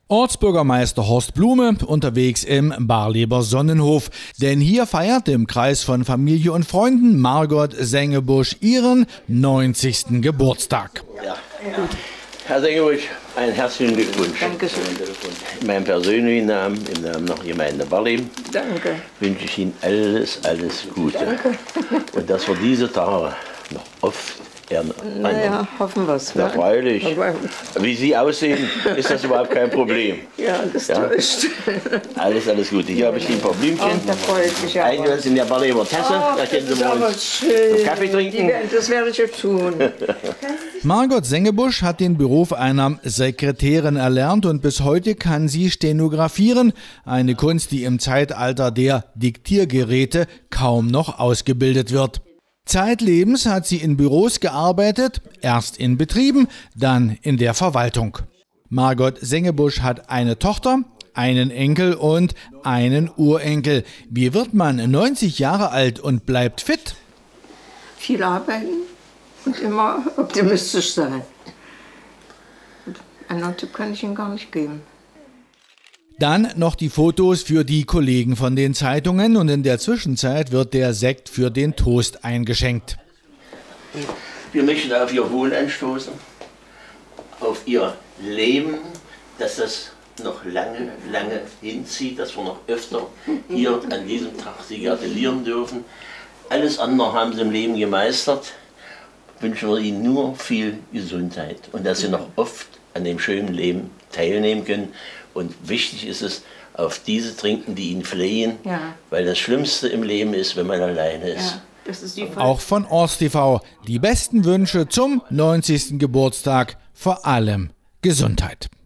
Ortsbürgermeister Horst Blume unterwegs im Barleber Sonnenhof. Denn hier feiert im Kreis von Familie und Freunden Margot Sengebusch ihren 90. Geburtstag. Ja. Herr Sengebusch, einen herzlichen Glückwunsch. Dankeschön. In meinem persönlichen Namen, im Namen der Gemeinde Barleben, Danke. wünsche ich Ihnen alles Gute. Danke. Und dass wir diese Tage noch oft Naja, hoffen wir es. Na freilich. Wie Sie aussehen, ist das überhaupt kein Problem. Ja, das täuscht. Alles Gute. Hier habe ich Ihnen ein paar Blümchen. Da freue ich mich auch. Eingesetzt in der Barleber Tasse. Da können Sie mal einen Kaffee trinken. Das werde ich jetzt tun. Margot Sengebusch hat den Beruf einer Sekretärin erlernt und bis heute kann sie stenografieren. Eine Kunst, die im Zeitalter der Diktiergeräte kaum noch ausgebildet wird. Zeitlebens hat sie in Büros gearbeitet, erst in Betrieben, dann in der Verwaltung. Margot Sengebusch hat eine Tochter, einen Enkel und einen Urenkel. Wie wird man 90 Jahre alt und bleibt fit? Viel arbeiten und immer optimistisch sein. Einen anderen Tipp kann ich Ihnen gar nicht geben. Dann noch die Fotos für die Kollegen von den Zeitungen und in der Zwischenzeit wird der Sekt für den Toast eingeschenkt. Wir möchten auf Ihr Wohl anstoßen, auf Ihr Leben, dass das noch lange hinzieht, dass wir noch öfter hier an diesem Tag Sie gratulieren dürfen. Alles andere haben Sie im Leben gemeistert. Wünschen wir Ihnen nur viel Gesundheit und dass Sie noch oft an dem schönen Leben teilnehmen können. Und wichtig ist es, auf diese trinken, die ihn flehen, weil das Schlimmste im Leben ist, wenn man alleine ist. Ja, das ist die Auch von ORTStv die besten Wünsche zum 90. Geburtstag, vor allem Gesundheit.